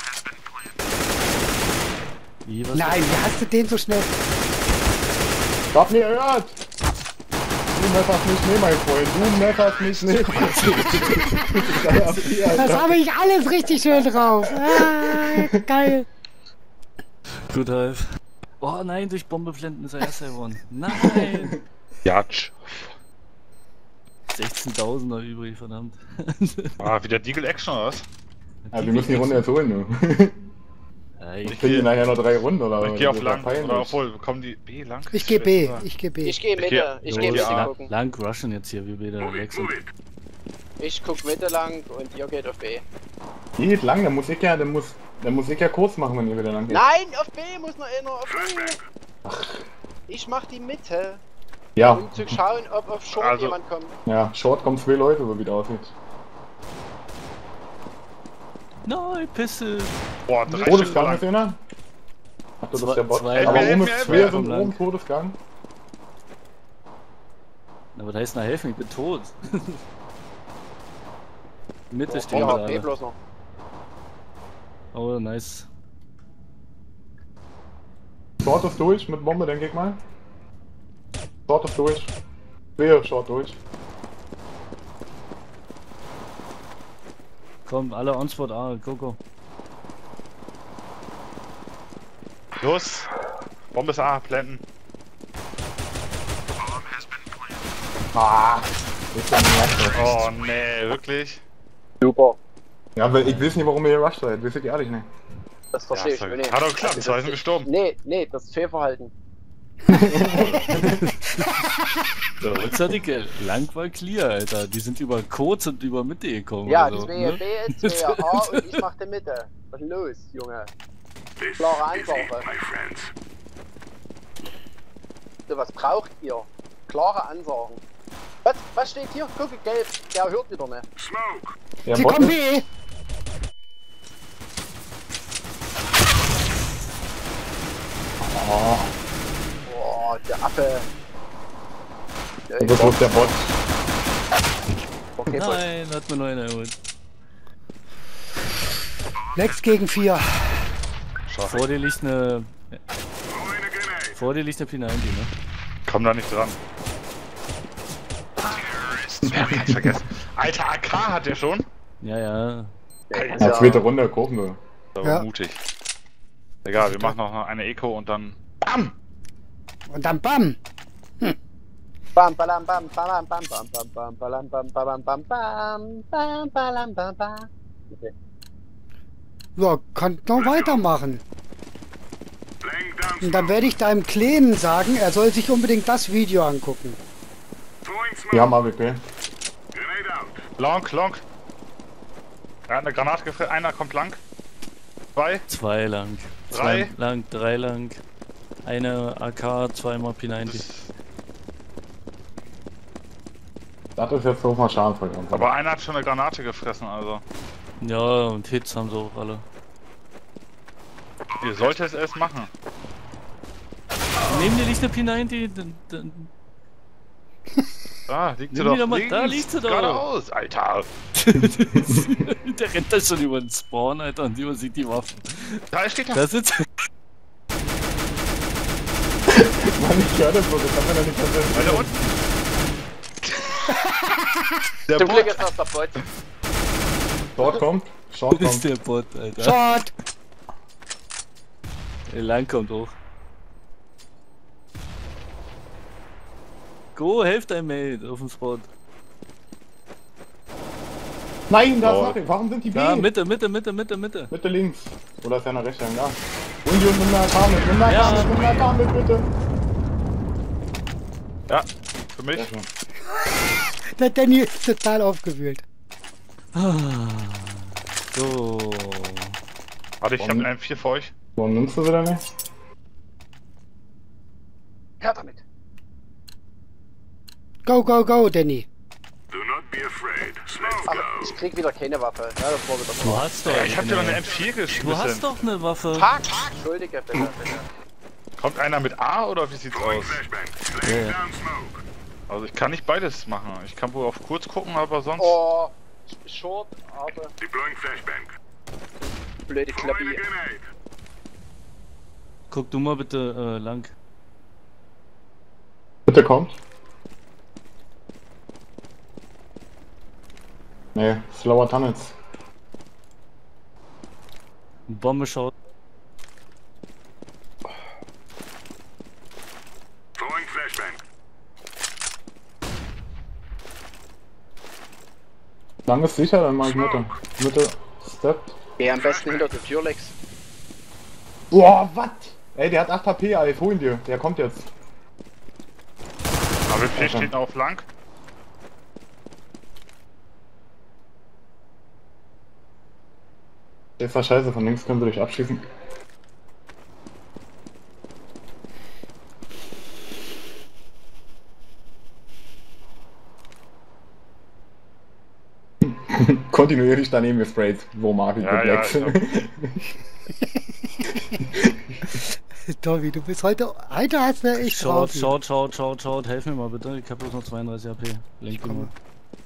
Speaker 5: Wie, was?
Speaker 1: Nein, wie hast du den so schnell?
Speaker 4: Ich hab mir gehört! Du meckerst mich nicht, mein Freund. Du meckerst mich nicht.
Speaker 1: Das habe ich alles richtig schön drauf. Ah, geil.
Speaker 5: Gut, Alf. Oh nein, durch Bombe blenden ist er erster geworden. Nein!
Speaker 2: Jatsch.
Speaker 5: sechzehntausender übrig, verdammt.
Speaker 2: Ah, wieder Deagle Action oder was?
Speaker 4: Ja, wir müssen die Runde jetzt holen, du.
Speaker 5: Ja,
Speaker 2: Ich
Speaker 5: ich,
Speaker 4: Kriegen die nachher noch drei Runden oder
Speaker 2: Ich
Speaker 4: so.
Speaker 2: geh auf
Speaker 4: Das ist ja
Speaker 2: lang.
Speaker 4: peinlich.
Speaker 2: Oder obwohl, kommen die B lang?
Speaker 1: Ich gehe B. Ich gehe B.
Speaker 3: Ich gehe
Speaker 2: Ich geh-
Speaker 3: Mitte. Ich
Speaker 2: Jo,
Speaker 3: gehe
Speaker 2: ja.
Speaker 3: Mitte
Speaker 5: lang,
Speaker 3: gucken.
Speaker 5: lang rushen jetzt hier, wie wieder Lex und
Speaker 3: Ich guck Mitte lang und ihr geht auf B.
Speaker 4: Geht lang, der muss ich ja, der muss, der muss ich ja kurz machen, wenn ihr wieder lang geht.
Speaker 3: Nein, auf B muss noch einer, auf B. Ich mach die Mitte,
Speaker 4: Ja,
Speaker 3: um zu schauen, ob auf Short
Speaker 2: Also-
Speaker 3: jemand kommt.
Speaker 4: ja, Short kommen zwei Leute, so wie es aussieht.
Speaker 5: Nein, Pisse.
Speaker 2: Boah, drei
Speaker 4: Todesgang
Speaker 2: Stück
Speaker 4: ist einer. Ach, das
Speaker 5: Zwei-
Speaker 4: ist der Bot.
Speaker 5: zwei-
Speaker 4: Aber
Speaker 2: Help mir,
Speaker 4: oben
Speaker 2: help
Speaker 4: ist
Speaker 2: mir,
Speaker 4: zwei,
Speaker 2: help
Speaker 4: sind
Speaker 5: mir.
Speaker 4: oben Todesgang.
Speaker 5: Na, was heißt na helfen? Ich bin tot. Mitte
Speaker 3: Boah,
Speaker 5: stehen
Speaker 3: ja,
Speaker 5: wir
Speaker 3: B
Speaker 5: alle.
Speaker 3: bloß noch.
Speaker 5: Oh, nice.
Speaker 4: Short ist durch, mit Bombe, denke ich mal. Short ist durch. Wehe, Short durch.
Speaker 5: Komm, alle on-spot A, go, go.
Speaker 2: Los! Bombe ist A, blenden.
Speaker 4: Ah, ist ja nicht
Speaker 2: Oh nee, wirklich?
Speaker 3: Super.
Speaker 4: Ja, weil ich weiß nicht, warum ihr rusht seid, weiß ich ehrlich nicht.
Speaker 3: Das verstehe ich.
Speaker 2: Ja,
Speaker 3: Nee.
Speaker 2: hat doch geklappt, zwei sind gestorben.
Speaker 3: Nee, nee, das ist Fehlverhalten.
Speaker 5: So, jetzt hatte ich, äh, lang war clear, Alter. Die sind über kurz und über Mitte gekommen.
Speaker 3: Ja,
Speaker 5: also,
Speaker 3: das wäre
Speaker 5: ne?
Speaker 3: B, das wäre A und ich mach die Mitte. Was ist denn los, Junge? Klare Ansage. So, was braucht ihr? Klare Ansagen. Was, was steht hier? Gucke, gelb. Der hört wieder nicht.
Speaker 4: Der
Speaker 1: Sie
Speaker 4: Bot
Speaker 1: kommen
Speaker 4: ist,
Speaker 1: B.
Speaker 4: oh,
Speaker 3: Boah, der Affe. Ja,
Speaker 4: das ist der Bot.
Speaker 3: okay, Bot.
Speaker 5: Nein, hat mir noch einer geholt.
Speaker 1: Lex gegen vier.
Speaker 5: Vor dir liegt eine. Vor dir liegt eine P neunzig, ne?
Speaker 2: Komm da nicht dran. Ja, kann ich vergessen. Alter, A K hat der schon?
Speaker 5: Ja, ja.
Speaker 3: Der
Speaker 4: Ja,
Speaker 3: ist
Speaker 4: zweite Runde, gucken wir.
Speaker 2: Das war
Speaker 1: Ja.
Speaker 2: mutig. Egal, wir machen noch eine Eco und dann. BAM!
Speaker 1: Und dann BAM.
Speaker 3: Bam, balam, bam, balam, bam, bam, bam, bam, balam, bam, bam, bam, bam, bam, balam, bam, bam. Okay.
Speaker 1: Ja, kann noch weitermachen. Und dann werde ich deinem Kleinen sagen, er soll sich unbedingt das Video angucken.
Speaker 4: Wir haben A W P.
Speaker 2: Long, long. Er hat eine Granate gefressen. Einer kommt lang. Zwei.
Speaker 5: Zwei lang.
Speaker 2: Drei.
Speaker 5: Zwei lang, drei lang. Eine A K, zweimal P neunzig.
Speaker 4: Das ist jetzt nochmal Schadenfrei.
Speaker 2: Aber einer hat schon eine Granate gefressen, also.
Speaker 5: Ja, und Hits haben sie auch alle.
Speaker 2: Ihr solltet es erst machen.
Speaker 5: Neben dir liegt eine P neunzig. dann- dann-
Speaker 2: Da liegt sie
Speaker 5: Nimm die
Speaker 2: doch.
Speaker 5: doch mal-
Speaker 2: links,
Speaker 5: da liegt sie doch.
Speaker 2: Geradeaus, Alter.
Speaker 5: Der rennt da schon über den Spawn, Alter, und man sieht die Waffen.
Speaker 2: Da steht er.
Speaker 5: Da sitzt.
Speaker 4: Mann, ich höre das so, das kann man ja nicht
Speaker 2: Weiter
Speaker 4: verstehen.
Speaker 2: unten. Der
Speaker 3: Zum Glück
Speaker 2: Bot.
Speaker 3: ist das der Bot.
Speaker 4: Short kommt, Short
Speaker 5: Das ist
Speaker 4: kommt.
Speaker 5: der Bot, Alter.
Speaker 1: Shot.
Speaker 5: Der Lang kommt hoch. Go, helft deinem Mate auf dem Spot.
Speaker 4: Nein, da ist
Speaker 2: Oh.
Speaker 4: noch ein. Warum sind die B?
Speaker 5: Da, Mitte, Mitte, Mitte, Mitte, Mitte.
Speaker 4: Mitte links. Oder ist ja nach rechts? Ja. Und die unten mit einer mit, mit einer
Speaker 5: Ja.
Speaker 4: mit, mit einer mit, bitte.
Speaker 2: Ja, für mich.
Speaker 4: Sehr schön.
Speaker 1: Der Danny ist total aufgewühlt.
Speaker 5: Ah, so.
Speaker 2: Warte, ich habe einen M vier für euch.
Speaker 4: Warum nimmst du sie denn nicht?
Speaker 3: Hör damit.
Speaker 1: Go, go, go, Danny.
Speaker 3: Aber ich krieg wieder keine Waffe. Ja, das war wieder
Speaker 5: Du
Speaker 3: so.
Speaker 5: hast doch.
Speaker 2: Ja, ich hab dir doch eine
Speaker 5: eine.
Speaker 2: M vier geschmissen.
Speaker 5: Du hast doch eine Waffe.
Speaker 3: Tag! Entschuldige bitte, bitte.
Speaker 2: Kommt einer mit A oder wie sieht's aus?
Speaker 5: Ja, ja.
Speaker 2: Also ich kann nicht beides machen. Ich kann wohl auf kurz gucken, aber sonst.
Speaker 3: Oh, Short, aber blöde Klappi.
Speaker 5: Guck du mal bitte äh, lang.
Speaker 4: Bitte kommt. Nee, slower Tunnels.
Speaker 5: Bombe schaut.
Speaker 4: Lang ist sicher, dann mach ich Mitte. Mitte, Step.
Speaker 3: Geh am besten hinter der Tür, Lex.
Speaker 4: Boah, was? Ey, der hat acht H P, ey, hol ihn dir. Der kommt jetzt.
Speaker 2: A W P steht noch auf lang.
Speaker 4: Der ist ja scheiße, von links können sie dich abschießen. Kontinuierlich daneben gesprayt, wo mag ich
Speaker 2: Ja,
Speaker 4: den
Speaker 2: ja,
Speaker 4: Blacks.
Speaker 1: Tommy, du bist heute. Heute hast du echt
Speaker 5: Short,
Speaker 1: drauf.
Speaker 5: short, short, short, short, helf mir mal bitte. Ich hab bloß noch zweiunddreißig A P. Lenk die mal.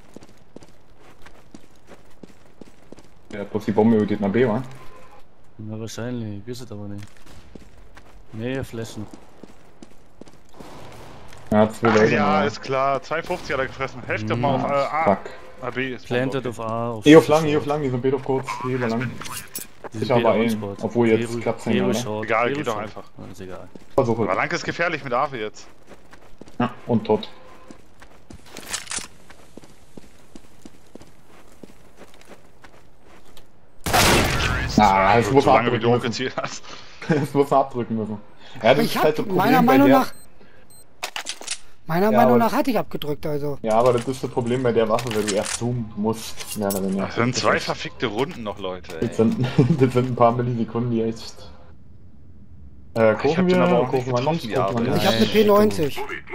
Speaker 4: Ja, bloß die Bombe geht nach B, wa?
Speaker 5: Na wahrscheinlich, ich weiß es aber nicht. Nee, Flaschen.
Speaker 4: Ja, zwei
Speaker 2: Ach,
Speaker 4: Leute.
Speaker 2: ja,
Speaker 4: noch.
Speaker 2: ist klar. zweiundfünfzig hat er gefressen. Helft doch mal auf äh, A.
Speaker 4: Fuck.
Speaker 2: A, B ist
Speaker 5: Planted
Speaker 2: Bombe.
Speaker 5: auf A. Auf
Speaker 4: E auf lang, E auf lang, die sind B auf kurz, E über lang.
Speaker 5: Die
Speaker 4: Ich
Speaker 5: sind
Speaker 4: aber
Speaker 5: beide
Speaker 4: ein,
Speaker 5: on-spot.
Speaker 4: obwohl jetzt
Speaker 5: Vero-
Speaker 4: klappt's nicht
Speaker 5: Vero
Speaker 4: mehr, ne?
Speaker 5: short,
Speaker 2: Egal,
Speaker 5: Vero
Speaker 2: geht doch
Speaker 5: short.
Speaker 2: einfach.
Speaker 5: Ja, ist egal.
Speaker 4: Versuche.
Speaker 2: Aber lang ist gefährlich mit Ave jetzt.
Speaker 4: Ja, und tot. Ah, es muss
Speaker 2: so lange wie
Speaker 4: abdrücken
Speaker 2: du
Speaker 4: müssen.
Speaker 2: hochgezielt hast.
Speaker 4: Es muss abdrücken müssen. Ja, das
Speaker 1: Ich
Speaker 4: ist
Speaker 1: hab
Speaker 4: halt so ein
Speaker 1: meiner
Speaker 4: Problem bei
Speaker 1: Meinung
Speaker 4: der...
Speaker 1: nach. Meiner
Speaker 4: Ja,
Speaker 1: Meinung
Speaker 4: aber-
Speaker 1: nach hatte ich abgedrückt, also.
Speaker 4: Ja, aber das ist das Problem bei der Waffe, weil du erst zoomen musst. Mehr oder weniger.
Speaker 2: Das sind zwei verfickte Runden noch, Leute. Ey.
Speaker 4: Das sind, das sind ein paar Millisekunden, die echt... Äh,
Speaker 2: Ich
Speaker 4: gucken
Speaker 2: hab den
Speaker 4: wir,
Speaker 2: aber auch
Speaker 4: gucken
Speaker 2: nicht
Speaker 4: wir nicht,
Speaker 2: getroffen, die
Speaker 4: gucken wir
Speaker 2: Arbeit.
Speaker 1: Ich habe eine
Speaker 5: Nein,
Speaker 1: P neunzig.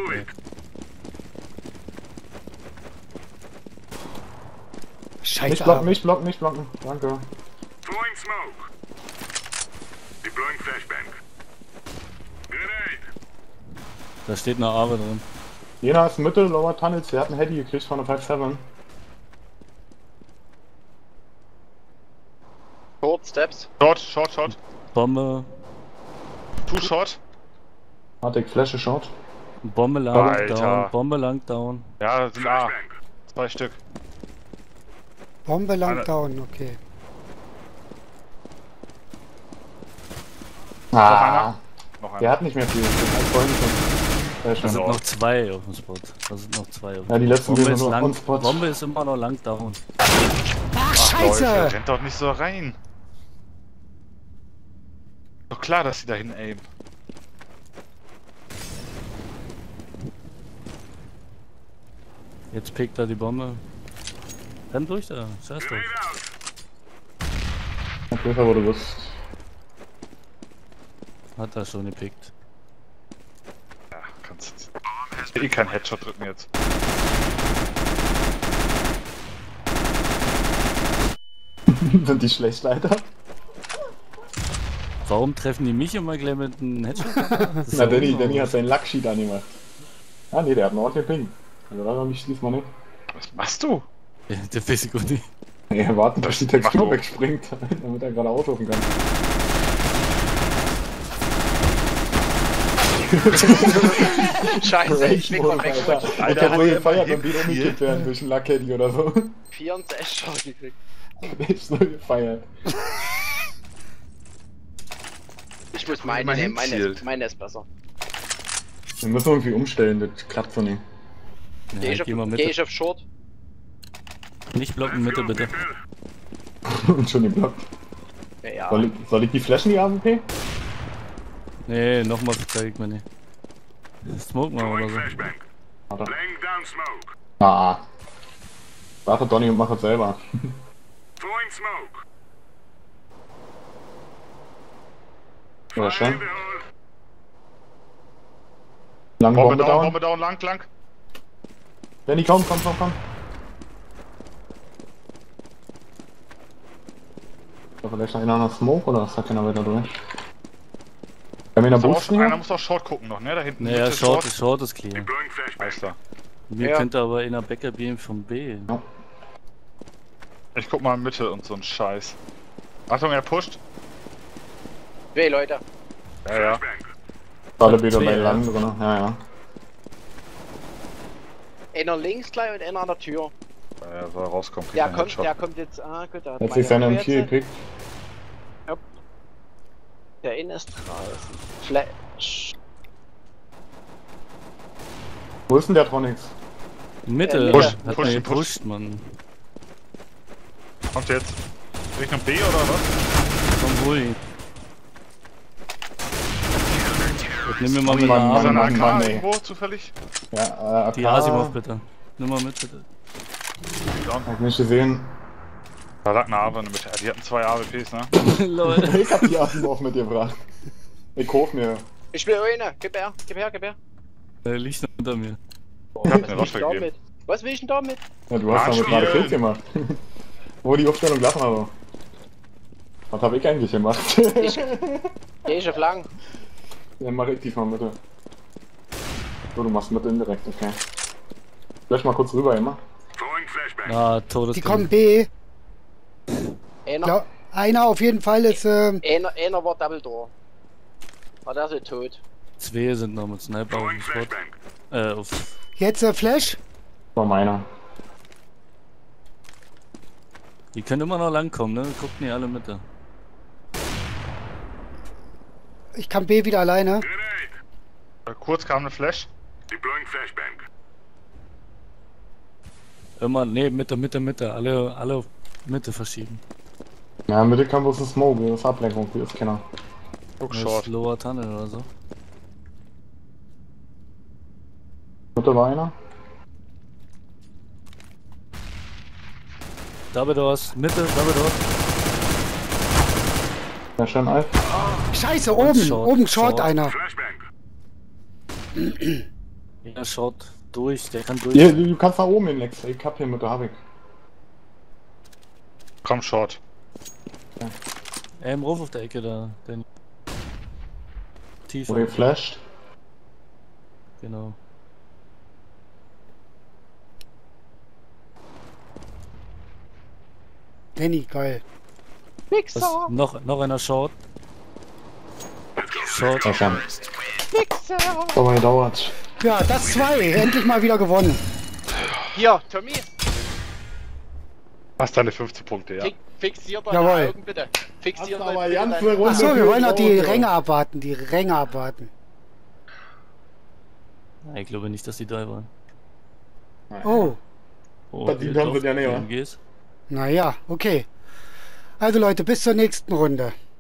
Speaker 4: Nicht
Speaker 1: Scheiße.
Speaker 4: blocken,
Speaker 1: aber-
Speaker 4: nicht blocken, nicht blocken. Danke.
Speaker 6: Throwing smoke. Deploying flashbang. Grenade.
Speaker 5: Da steht eine Arbeit drin.
Speaker 4: Jener ist Mitte, Lower Tunnels, der hat einen Heady gekriegt von der fünf sieben.
Speaker 3: Short Steps.
Speaker 2: Short, short, short.
Speaker 5: Bombe.
Speaker 2: Two short.
Speaker 4: Hatte ich Flasche Short.
Speaker 5: Bombe lang
Speaker 2: Alter.
Speaker 5: down. Bombe lang down.
Speaker 2: Ja, sind A. Zwei Stück.
Speaker 1: Bombe lang
Speaker 2: Alle-
Speaker 1: down, okay.
Speaker 4: Ah,
Speaker 2: Noch
Speaker 4: der
Speaker 2: einer.
Speaker 4: hat nicht mehr viel. Das hat vorhin schon. Äh,
Speaker 5: Da
Speaker 4: schon.
Speaker 5: sind noch zwei auf dem Spot. Da sind noch zwei auf dem
Speaker 4: Ja, die letzten
Speaker 5: Bombe
Speaker 4: gehen
Speaker 5: ist
Speaker 4: nur
Speaker 5: lang.
Speaker 4: on Spot.
Speaker 5: Bombe ist immer noch lang down.
Speaker 1: Ach,
Speaker 2: Ach, Leute,
Speaker 1: Scheiße!
Speaker 2: rennt doch nicht so rein. Doch klar, dass sie dahin aimen.
Speaker 5: Jetzt pickt er die Bombe. Renn durch da. Scheiß drauf.
Speaker 4: Ja, größer, wo du bist.
Speaker 5: Hat er schon gepickt.
Speaker 2: Ja, kannst eh keinen Headshot drücken jetzt.
Speaker 4: Sind die schlecht, leider?
Speaker 5: Warum treffen die mich immer gleich mit einem Headshot? Das ist
Speaker 4: Na,
Speaker 5: ja
Speaker 4: Danny,
Speaker 5: unnormal.
Speaker 4: Danny hat seinen Lacksheet angemacht. Ah, ne, der hat einen ordentlichen Ping. Also, da habe ich diesmal nicht.
Speaker 2: Was machst du?
Speaker 5: Ja, der weiß ich auch nicht.
Speaker 4: Ja, warten, bis die Textur
Speaker 2: mach-
Speaker 4: wegspringt, damit er gerade auslaufen kann.
Speaker 3: Scheiße, ich bin
Speaker 4: Rage-Modus,
Speaker 3: komplett
Speaker 4: Alter.
Speaker 3: gut.
Speaker 4: Ich
Speaker 2: Alter,
Speaker 4: hab
Speaker 2: wo
Speaker 4: so
Speaker 2: ihr
Speaker 4: gefeiert,
Speaker 2: immer
Speaker 4: wenn wir
Speaker 2: hinfielt.
Speaker 4: umgekippt werden durch einen Lackcaddy oder so.
Speaker 3: vierundsechzig Shot gekriegt.
Speaker 4: Ich so gefeiert.
Speaker 3: Ich muss meine
Speaker 2: Immer
Speaker 3: nehmen, meine,
Speaker 2: hinzielt.
Speaker 3: ist- meine ist besser.
Speaker 4: Wir müssen irgendwie umstellen, das klappt so nicht.
Speaker 3: Geh
Speaker 5: Ja,
Speaker 3: ich,
Speaker 5: geh mal
Speaker 3: auf,
Speaker 5: Mitte.
Speaker 3: geh ich auf Short?
Speaker 5: Nicht blocken, Mitte bitte.
Speaker 4: Und schon geblockt.
Speaker 3: Ja, ja.
Speaker 4: Soll ich, soll ich die flashen, die A W P?
Speaker 5: Nee, nochmal zeig ich mir nicht. Smoke mal oder so.
Speaker 6: Flashbang.
Speaker 4: Warte.
Speaker 6: Laying down smoke.
Speaker 4: Ah. Warte, Donny, und mach es selber.
Speaker 6: Throwing smoke.
Speaker 4: Ja,
Speaker 6: Fire
Speaker 4: schon.
Speaker 6: in the hole.
Speaker 4: Lang
Speaker 2: Bombe,
Speaker 4: Bombe
Speaker 2: down,
Speaker 4: down.
Speaker 2: Bombe down, lang, lang.
Speaker 4: Danny, komm, komm, komm, komm. Da vielleicht noch einer noch Smoke oder ist da keiner weiter durch? Wir haben ihn da
Speaker 2: Muss auch-
Speaker 4: Boosten
Speaker 2: Einer
Speaker 4: hier?
Speaker 2: muss auch Short gucken noch, ne? Da hinten.
Speaker 5: Naja,
Speaker 2: Mitte
Speaker 5: Short ist Short ist clear.
Speaker 6: Deploying flashbang.
Speaker 2: Alles klar.
Speaker 5: Mir
Speaker 3: Ja.
Speaker 5: könnte aber in der Backup gehen vom B.
Speaker 4: Ja.
Speaker 2: Ich guck mal in Mitte und so ein Scheiß. Achtung, er pusht.
Speaker 3: Zwei Leute.
Speaker 2: Ja, ja.
Speaker 4: Alle wieder
Speaker 5: Zwei,
Speaker 4: bei
Speaker 5: ja.
Speaker 4: Land drin. Ja, ja.
Speaker 3: Einer links gleich und einer an der Tür.
Speaker 2: Ja, er soll rauskommen. kriegt
Speaker 3: Der
Speaker 2: einen
Speaker 3: kommt,
Speaker 2: Headshot.
Speaker 3: der kommt jetzt. Ah, gut, der hat
Speaker 4: Jetzt
Speaker 3: meine
Speaker 4: ist seine M
Speaker 3: Waffe
Speaker 4: vier
Speaker 3: jetzt.
Speaker 4: gekriegt.
Speaker 3: Der Innen ist draußen. Flash.
Speaker 4: Wo ist denn der Tronix?
Speaker 5: Mitte.
Speaker 3: Äh,
Speaker 2: Push,
Speaker 5: Hat
Speaker 2: push,
Speaker 5: man
Speaker 2: push.
Speaker 5: gepusht, Mann.
Speaker 2: Kommt jetzt. Richtung B oder was?
Speaker 5: Komm wohl. Jetzt nimm mir mal mit
Speaker 4: Mann,
Speaker 5: der
Speaker 2: Ist da
Speaker 4: Mann,
Speaker 2: eine
Speaker 5: Arme.
Speaker 4: Mann,
Speaker 2: A
Speaker 4: Mann,
Speaker 2: K
Speaker 4: ey.
Speaker 2: irgendwo zufällig?
Speaker 4: Ja, äh, A K.
Speaker 5: Die Asimov bitte. Nimm mal mit bitte.
Speaker 4: Hab ich nicht gesehen.
Speaker 2: Da lag eine A W P mit. Die hatten zwei A W Ps, ne?
Speaker 5: Lol.
Speaker 4: Ich hab die Affen auch mitgebracht. Ich kauf mir.
Speaker 3: Ich will eine. Gib her, gib her, gib her.
Speaker 5: Der liegt noch unter mir.
Speaker 2: Ich hab
Speaker 3: Was
Speaker 2: eine
Speaker 3: will ich
Speaker 2: Waffe
Speaker 3: denn
Speaker 2: gegeben.
Speaker 3: damit? Was will ich denn damit?
Speaker 4: Ja, du hast damit gerade Kills gemacht. Wo die Aufstellung gelassen habe. Was hab ich eigentlich gemacht?
Speaker 3: Ich. Geh ich auf lang.
Speaker 4: Dann mach ich diesmal Mitte. So, du machst Mitte indirekt, okay. Vielleicht mal kurz rüber immer.
Speaker 6: Throwing flashbang.
Speaker 5: Ah, Todes.
Speaker 1: Die kommen B.
Speaker 3: Einer,
Speaker 1: Gla- Einer auf jeden Fall ist, äh,
Speaker 3: einer, einer war Double Door. War der so tot?
Speaker 5: Zwei sind noch mit Sniper auf
Speaker 6: Throwing
Speaker 5: dem Spot.
Speaker 6: flashbang.
Speaker 5: Äh, auf.
Speaker 1: jetzt äh, Flash.
Speaker 4: War meiner.
Speaker 5: Die können immer noch langkommen, ne? Guckt nicht alle mit da.
Speaker 1: Ich kann B wieder alleine.
Speaker 6: Grenade.
Speaker 2: Äh, Kurz kam eine Flash.
Speaker 6: Deploying flashbang.
Speaker 5: Immer, ne, Mitte, Mitte, Mitte. Alle, alle auf Mitte verschieben.
Speaker 4: Ja, Mitte kann bloß ein Smoke, das ist Ablenkung, die ist keiner.
Speaker 2: Guck,
Speaker 5: Das
Speaker 2: Short.
Speaker 5: ist Lower Tunnel oder so.
Speaker 4: Mitte war einer.
Speaker 5: Double Doors, Mitte, Double Doors.
Speaker 4: Ja, schön alt.
Speaker 1: Scheiße, oben,
Speaker 5: Short,
Speaker 1: oben Short,
Speaker 5: Short.
Speaker 1: einer.
Speaker 6: Flashbang.
Speaker 5: Ja, schaut durch, der kann durch.
Speaker 4: Hier, du, du kannst nach oben hin, Lex. Ich hab hier Mitte, hab ich.
Speaker 2: Komm, Short.
Speaker 5: Ey, im Ruf auf der Ecke da. Den Tiefer.
Speaker 4: Wurde geflasht.
Speaker 5: Genau.
Speaker 1: Danny, geil.
Speaker 5: Was, noch, noch einer Short. Short.
Speaker 4: Ja, schon. Aber gedauert.
Speaker 1: Ja, das zwei. Endlich mal wieder gewonnen.
Speaker 3: Hier, Tommy,
Speaker 2: Hast deine fünfzehn Punkte, ja.
Speaker 3: fix, fixier
Speaker 1: Jawohl.
Speaker 3: deine Augen bitte. Fixier
Speaker 4: Hast aber
Speaker 3: bitte
Speaker 4: ganz
Speaker 3: deine
Speaker 4: eine Runde
Speaker 1: Achso, wir
Speaker 4: für
Speaker 1: wollen noch die
Speaker 4: Audio.
Speaker 1: Ränge abwarten. Die Ränge abwarten.
Speaker 5: Nein, ich glaube nicht, dass die da waren.
Speaker 1: Oh,
Speaker 5: Oh,
Speaker 4: Verdient
Speaker 5: hier
Speaker 4: haben sie
Speaker 5: doch,
Speaker 4: ja nicht, wa?
Speaker 5: M Gs.
Speaker 1: naja, okay. Also Leute, bis zur nächsten Runde.